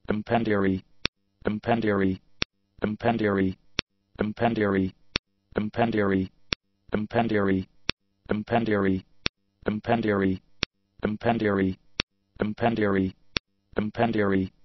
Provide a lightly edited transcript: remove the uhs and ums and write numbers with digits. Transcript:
compendiary, compendiary, compendiary, compendiary, compendiary, compendiary, compendiary, compendiary, compendiary, compendiary, compendiary.